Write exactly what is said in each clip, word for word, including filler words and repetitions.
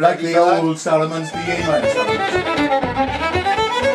like the old Solomon's, the A minor Solomon's.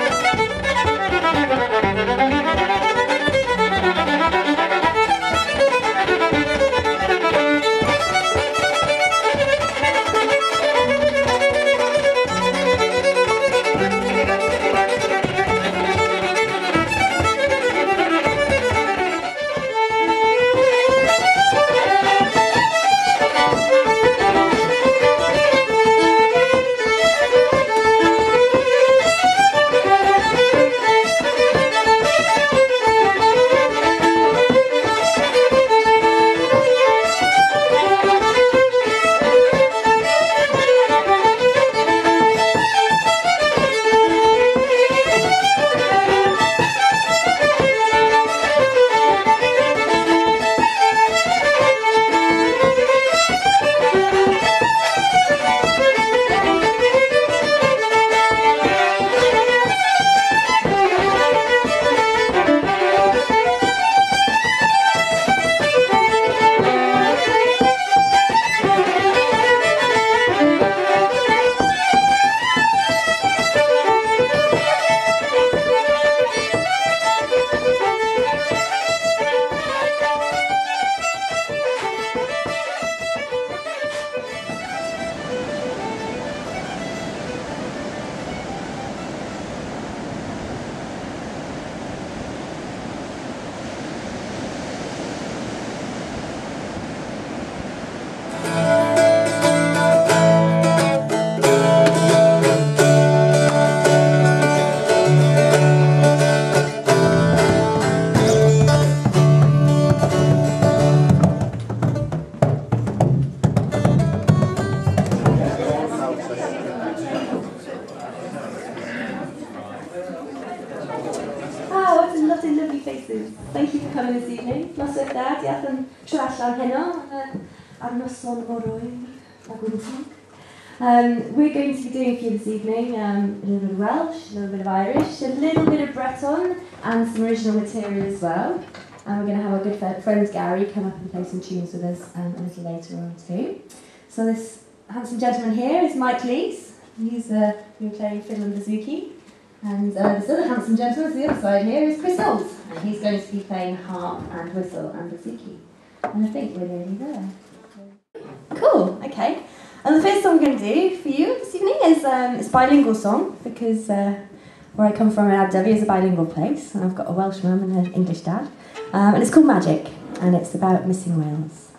Thank you for coming this evening. Noswaith da, diolch yn trwy allan heno ar noson o rwy'n Um, we're going to be doing for you this evening um, a little bit of Welsh, a little bit of Irish, a little bit of Breton, and some original material as well. And we're going to have our good friend Gary come up and play some tunes with us um, a little later on too. So this handsome gentleman here is Mike Lease. He's uh, going to play fiddle and bouzouki. And uh, this other handsome gentleman on the other side here is Chris Knowles. And he's going to be playing harp and whistle and bouzouki. And I think we're nearly there. Cool, okay. And the first song I'm going to do for you this evening is um, it's a bilingual song because uh, where I come from in Aberdyfi is a bilingual place, and I've got a Welsh mum and an English dad. Um, and it's called Magic, and it's about missing Wales.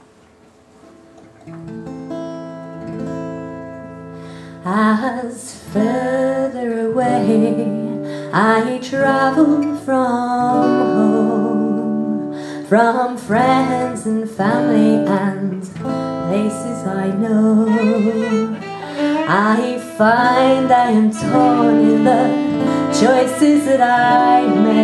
As further away I travel from home, from friends and family and places I know, I find I am torn in the choices that I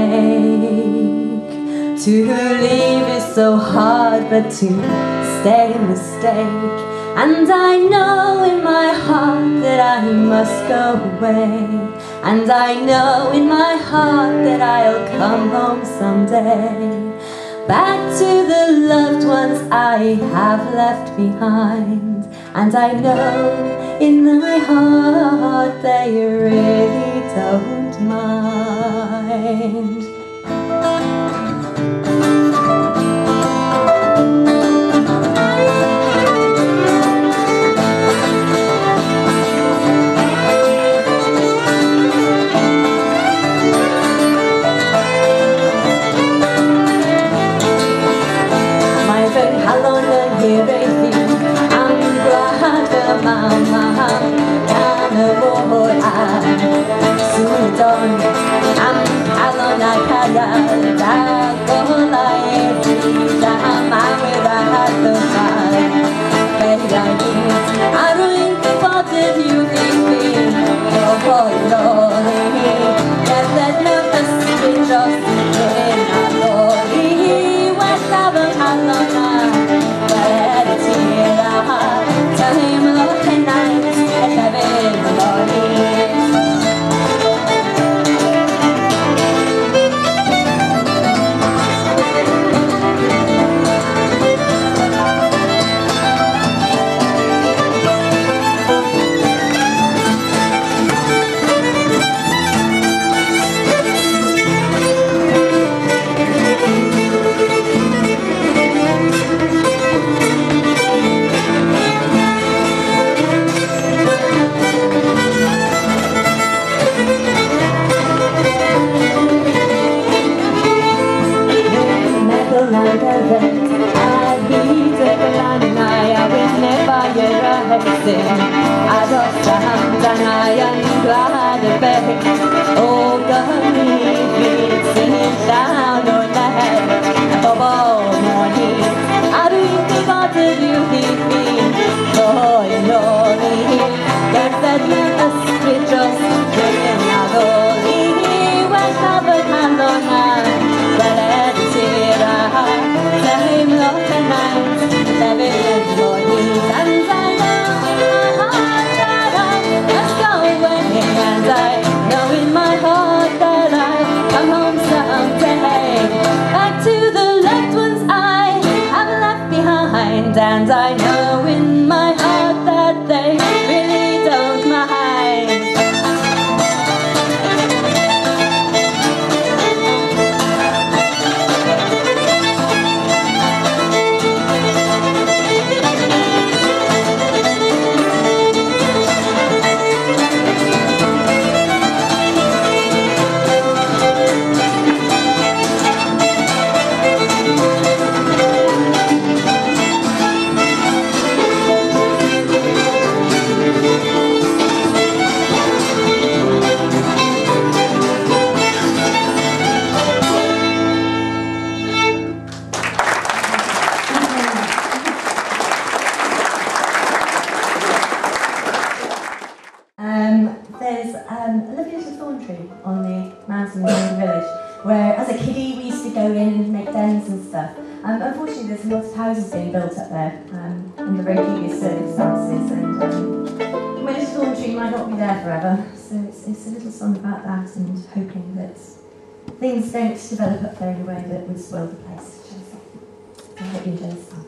make. To leave is so hard, but to stay a mistake. And I know in my heart that I must go away. And I know in my heart that I'll come home someday. Back to the loved ones I have left behind. And I know in my heart they really don't mind. and I am glad of it. Oh, God, leave me singing down on the head of all morning. I don't think I did you leave me, oh, you know me. There's that little street just bringing out all he went covered hand on hand. Well, let's see that same lucky night, seven mornings, and I know in my heart that I must go away, and I know in my heart that I'll come home someday, back to the loved ones I have left behind, and I know in my heart that they really don't mind. On the mountain in the village, where as a kiddie we used to go in and make dens and stuff. Um, unfortunately, there's lots of houses being built up there um, under very dubious circumstances, and um, my little thorn tree might not be there forever. So it's, it's a little song about that, and hoping that things don't develop up there in a way that would spoil the place. So I hope you enjoy this song.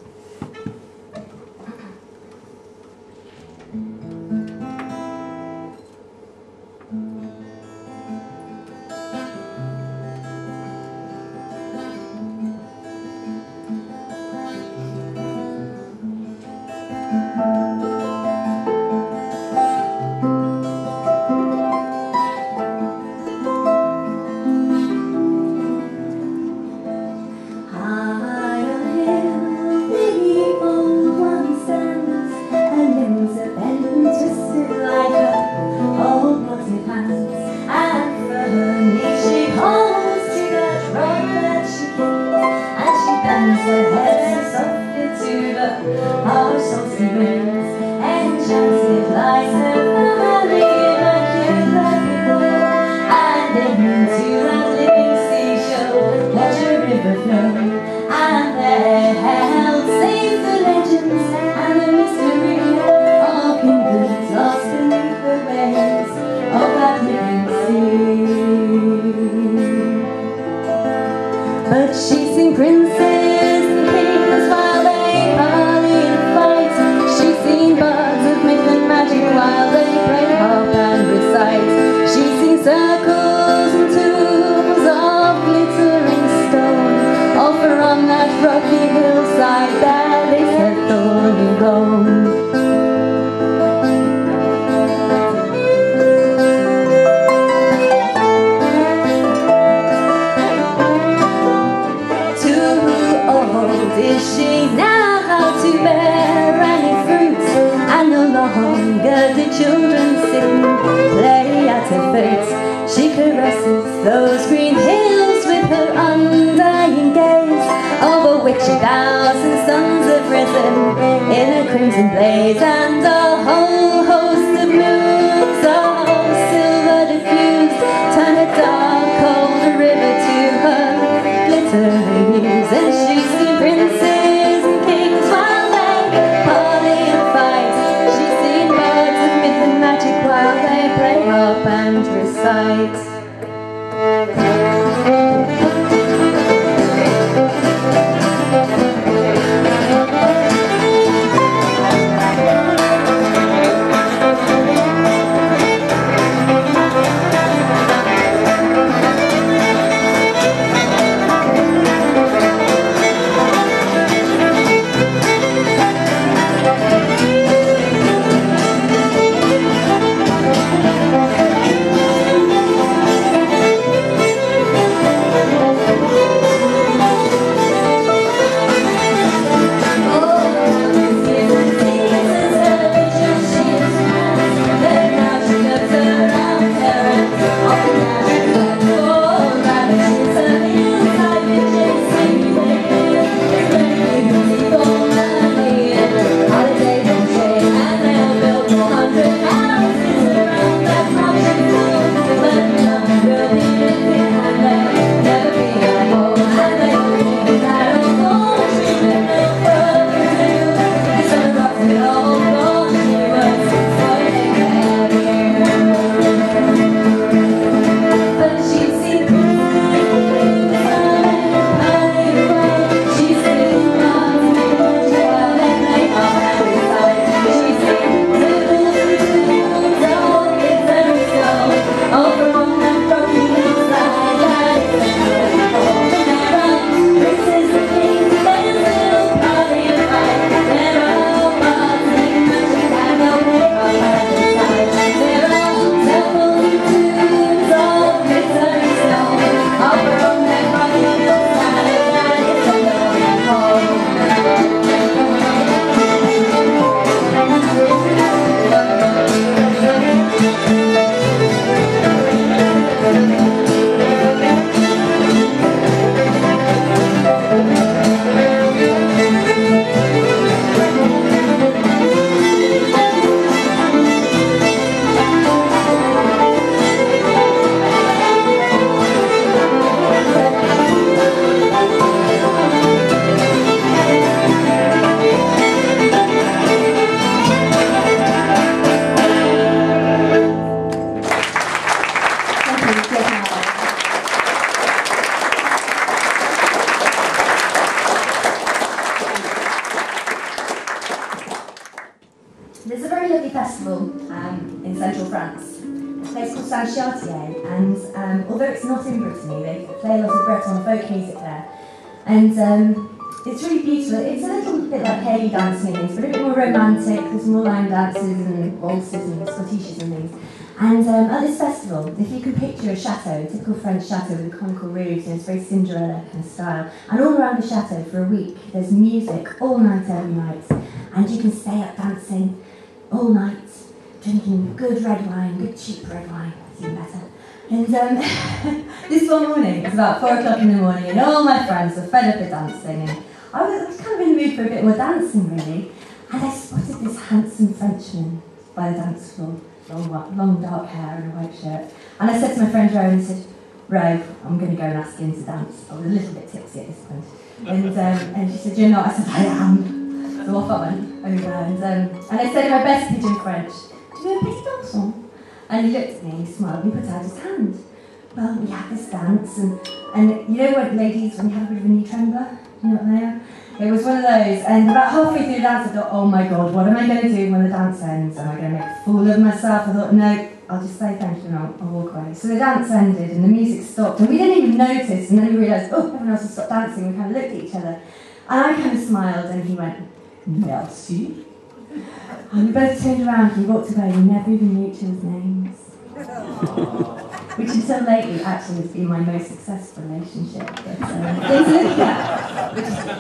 place called Saint Chartier, and um, although it's not in Brittany, they play a lot of Breton folk music there. And um, it's really beautiful. It's a little bit like Hayley dancing and things, but a bit more romantic. There's more line dances and waltzes and schottisches and things. And um, at this festival, if you can picture a chateau, a typical French chateau with a conical roof, and it's very Cinderella kind of style, and all around the chateau for a week, there's music all night, every night, and you can stay up dancing all night, drinking good red wine, good cheap red wine, that's even better. And um, this one morning, it's about four o'clock in the morning, and all my friends were fed up with dancing, and I was, I was kind of in the mood for a bit more dancing, really, and I spotted this handsome Frenchman by the dance floor. Long, long dark hair and a white shirt. And I said to my friend Ro, and I said, Ro, I'm going to go and ask him to dance. I was a little bit tipsy at this point. And, um, and she said, you're not? I said, I am. So off I went over. And, um, and I said in my best pidgin French, tu veux un petit dansant? And he looked at me, he smiled, and he put out his hand. Well, we had this dance, and, and you know what, ladies, when you have a bit of a knee trembler? You know what they are? It was one of those, and about halfway through the dance I thought, oh my god, what am I going to do when the dance ends? Am I going to make a fool of myself? I thought, no, I'll just say thank you and I'll, I'll walk away. So the dance ended and the music stopped, and we didn't even notice, and then we realised, oh, everyone else has stopped dancing. We kind of looked at each other, and I kind of smiled, and he went, merci. And we both turned around and he walked away, and we never even knew each other's names. Which until lately actually has been my most successful relationship. But um, things like that.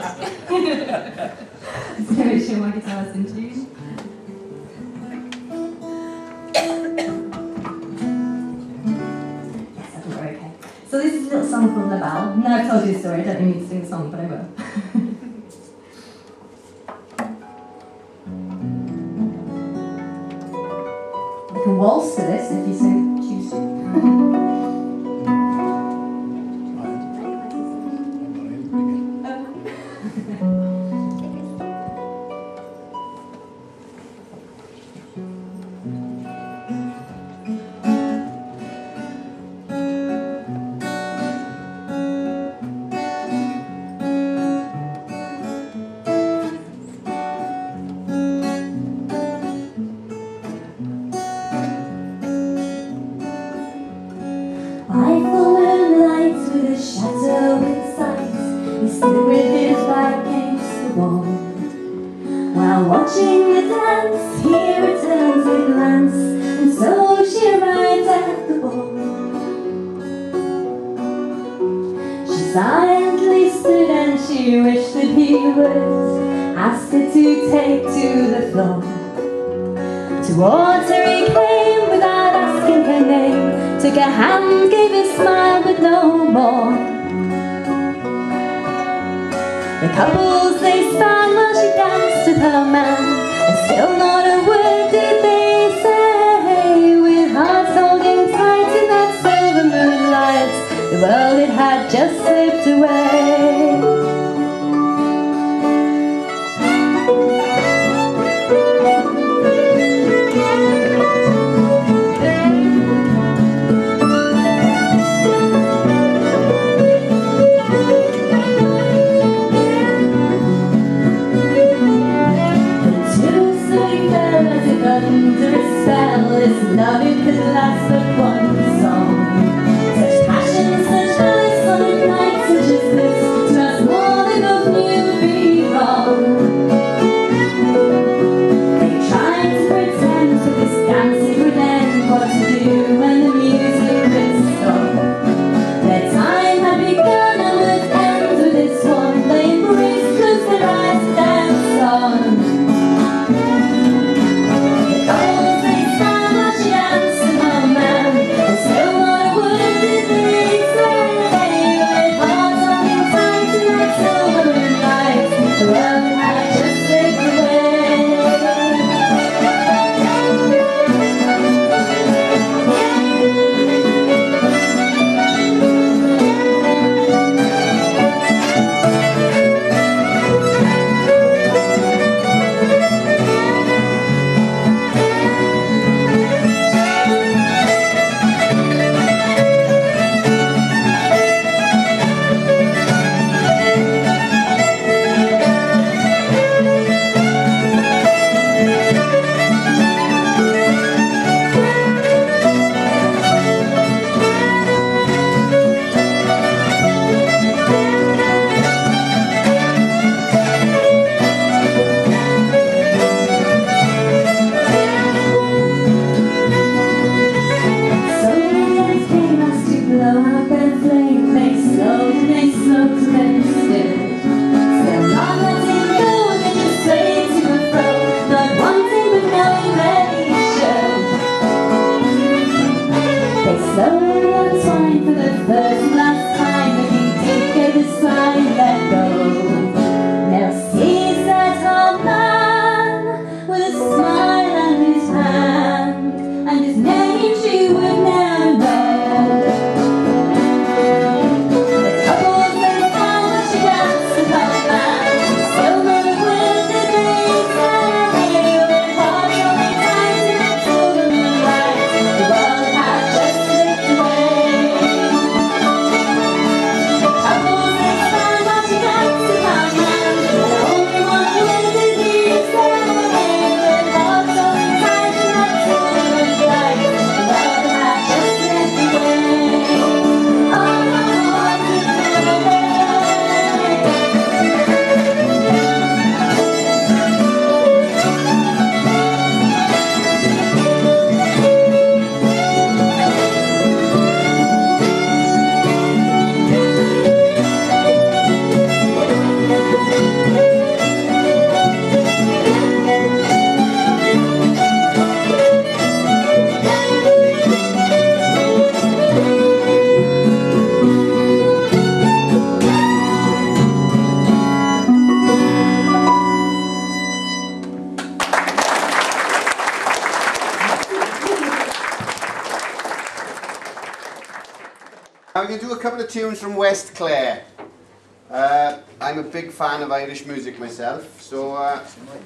Which is very sure my guitar's in tune. Yes, I think we're okay. So this is a little song called La Balle. No, I've told you the story, I don't need to sing the song, but I will. I can waltz to this if you so choose to. Towards her he came without asking her name, took her hand, gave a smile, but no more. The couples they span while she danced with her man, and still not a word did they say. With hearts holding tight in that silver moonlight, the world it had just slipped away. Love it could last but one song. Such passion, such high sonic nights such as this, to us more than both knew would be wrong. They tried to pretend to this dancing would end, what to do when the music would stop. Their time had begun and would end with this one. They embraced, closed their eyes and danced on. Say Now we're going to do a couple of tunes from West Clare. Uh, I'm a big fan of Irish music myself, so uh,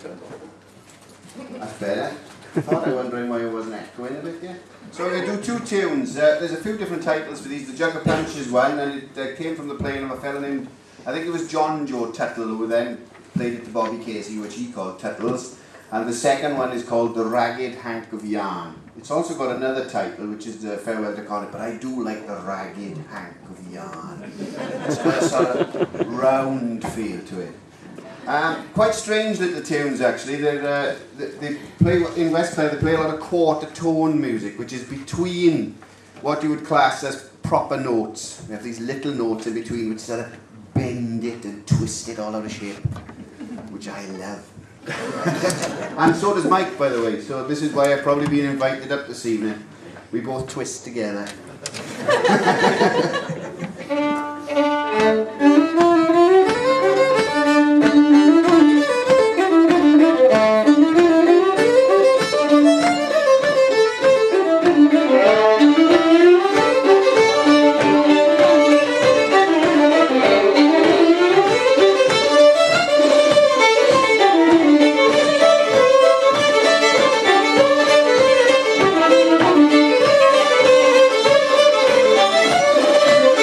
that's better. I thought I was wondering why I wasn't echoing a bit, yeah. So we're going to do two tunes. Uh, there's a few different titles for these. The Jug of Punch is one, and it uh, came from the playing of a fellow named, I think it was John Joe Tuttle, who then played it to Bobby Casey, which he called Tuttles. And the second one is called The Ragged Hank of Yarn. It's also got another title, which is the Farewell to Connor, but I do like The Ragged Hank of Yarn. It's got a sort of round feel to it. Um, quite strange little tunes, actually. They're, uh, they, they play in West Clare. They play a lot of quarter tone music, which is between what you would class as proper notes. We have these little notes in between, which sort of bend it and twist it all out of shape, which I love. And so does Mike, by the way. So this is why I've probably been invited up this evening. We both twist together. Thank you.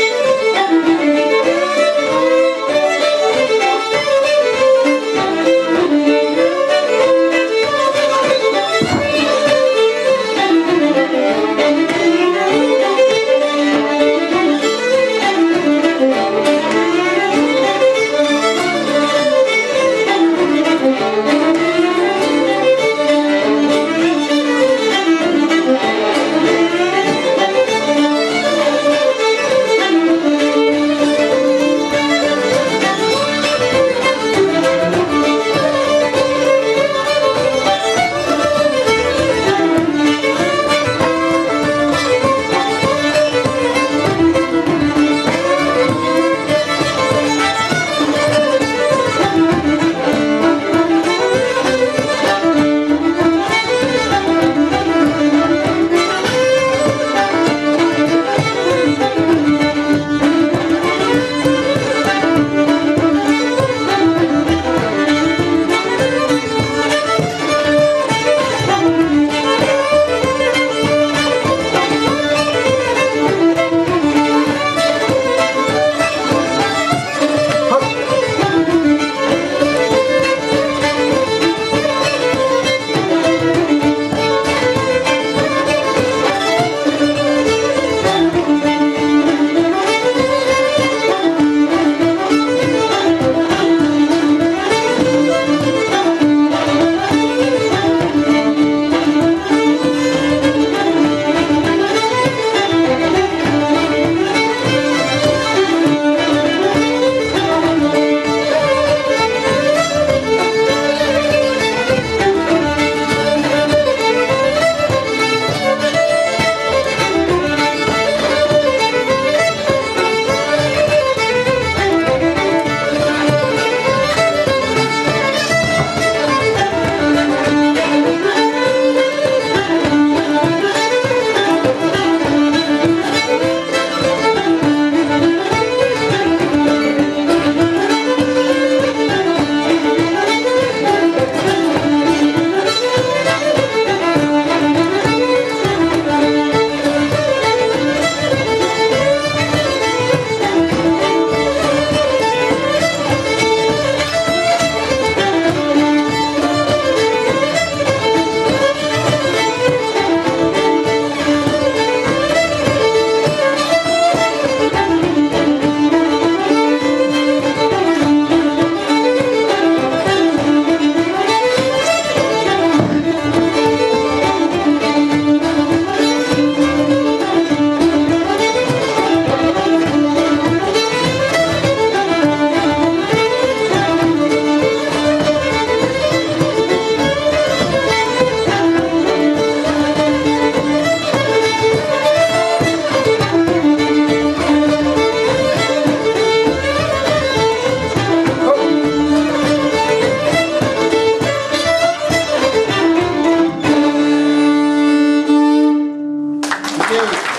Thank you.